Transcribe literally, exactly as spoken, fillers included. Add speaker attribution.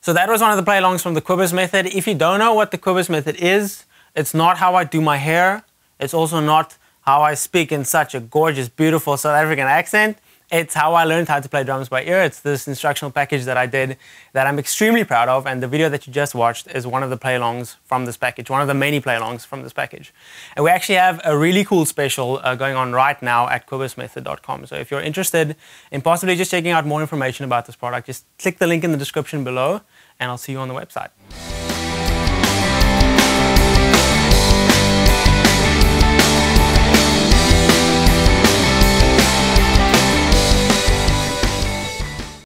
Speaker 1: So that was one of the play-alongs from the Quibus method. If you don't know what the Quibus method is, it's not how I do my hair. It's also not how I speak in such a gorgeous, beautiful South African accent. It's how I learned how to play drums by ear. It's this instructional package that I did that I'm extremely proud of, and the video that you just watched is one of the play-alongs from this package, one of the many play-alongs from this package. And we actually have a really cool special uh, going on right now at quibus method dot com. So if you're interested in possibly just checking out more information about this product, just click the link in the description below, and I'll see you on the website.